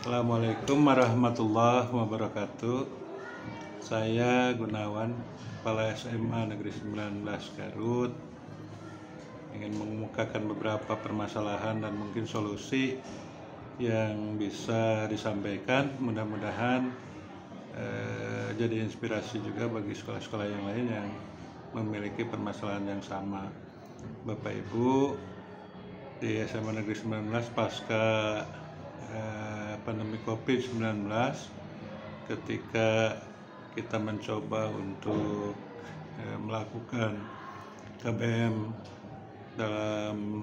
Assalamualaikum warahmatullahi wabarakatuh. Saya Gunawan, Kepala SMA Negeri 19 Garut, ingin mengemukakan beberapa permasalahan dan mungkin solusi yang bisa disampaikan. Mudah-mudahan jadi inspirasi juga bagi sekolah-sekolah yang lain yang memiliki permasalahan yang sama. Bapak Ibu, di SMA Negeri 19 pasca pandemi COVID-19, ketika kita mencoba untuk melakukan KBM dalam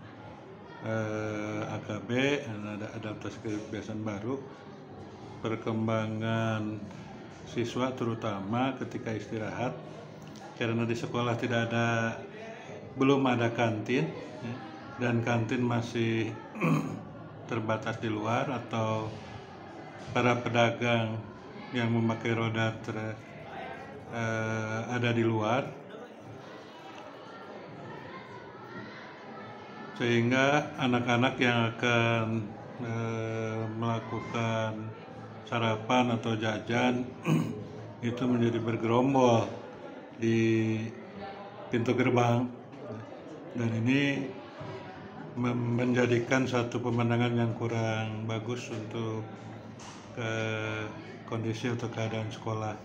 AKB, ada adaptasi kebiasaan baru, perkembangan siswa terutama ketika istirahat, karena di sekolah belum ada kantin, dan kantin masih terbatas di luar, atau para pedagang yang memakai roda ada di luar, sehingga anak-anak yang akan melakukan sarapan atau jajan itu menjadi bergerombol di pintu gerbang, dan ini menjadikan satu pemandangan yang kurang bagus untuk kondisi atau keadaan sekolah.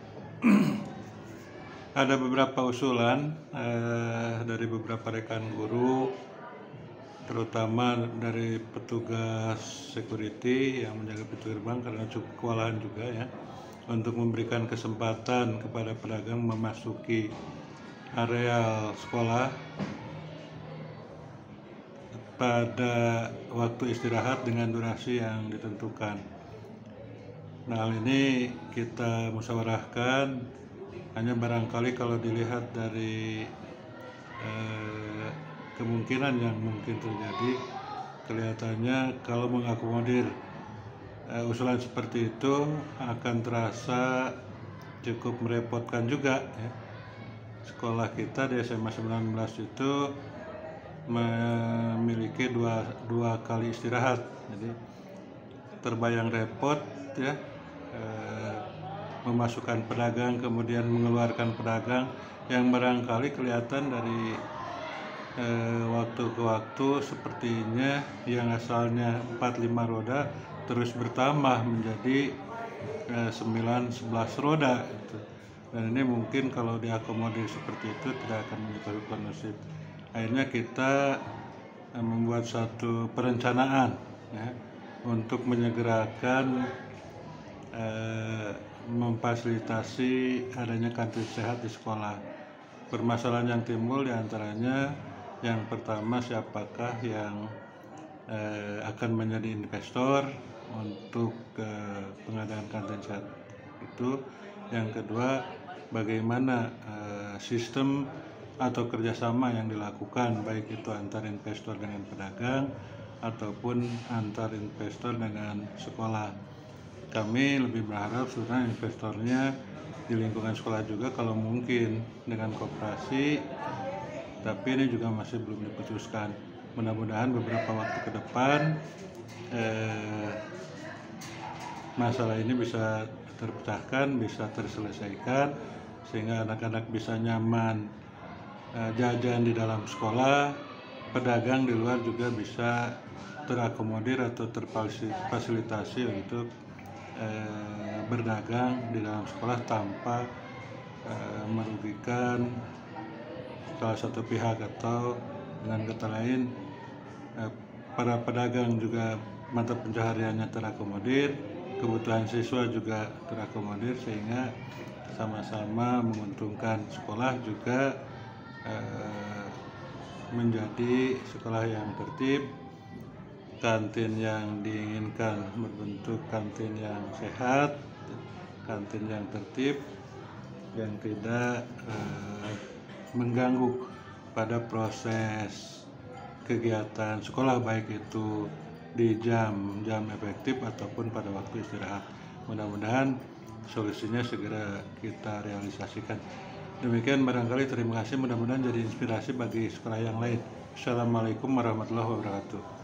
Ada beberapa usulan dari beberapa rekan guru, terutama dari petugas security yang menjaga pintu gerbang, karena cukup kewalahan juga ya, untuk memberikan kesempatan kepada pedagang memasuki areal sekolah pada waktu istirahat dengan durasi yang ditentukan. Nah, hal ini kita musyawarahkan. Hanya barangkali kalau dilihat dari kemungkinan yang mungkin terjadi, kelihatannya kalau mengakomodir usulan seperti itu akan terasa cukup merepotkan juga ya. Sekolah kita di SMA 19 itu memiliki dua kali istirahat, jadi terbayang repot ya, memasukkan pedagang kemudian mengeluarkan pedagang yang barangkali kelihatan dari waktu ke waktu sepertinya yang asalnya 4-5 roda terus bertambah menjadi 9-11 roda gitu. Dan ini mungkin kalau diakomodir seperti itu tidak akan menjadi kondusif. Akhirnya kita membuat satu perencanaan ya, untuk menyegerakan memfasilitasi adanya kantin sehat di sekolah. Permasalahan yang timbul diantaranya, yang pertama, siapakah yang akan menjadi investor untuk pengadaan kantin sehat itu. Yang kedua, bagaimana sistem atau kerjasama yang dilakukan, baik itu antar investor dengan pedagang ataupun antar investor dengan sekolah. Kami lebih berharap sebenarnya investornya di lingkungan sekolah juga kalau mungkin dengan koperasi, tapi ini juga masih belum diputuskan. Mudah-mudahan beberapa waktu ke depan masalah ini bisa terpecahkan, bisa terselesaikan, sehingga anak-anak bisa nyaman jajan di dalam sekolah, pedagang di luar juga bisa terakomodir atau terfasilitasi untuk berdagang di dalam sekolah tanpa merugikan salah satu pihak, atau dengan kata lain para pedagang juga mata pencahariannya terakomodir, kebutuhan siswa juga terakomodir, sehingga sama-sama menguntungkan. Sekolah juga menjadi sekolah yang tertib, kantin yang diinginkan berbentuk kantin yang sehat, kantin yang tertib, yang tidak mengganggu pada proses kegiatan sekolah, baik itu di jam efektif ataupun pada waktu istirahat. Mudah-mudahan solusinya segera kita realisasikan. Demikian barangkali, terima kasih, mudah-mudahan jadi inspirasi bagi sekolah yang lain. Assalamualaikum warahmatullahi wabarakatuh.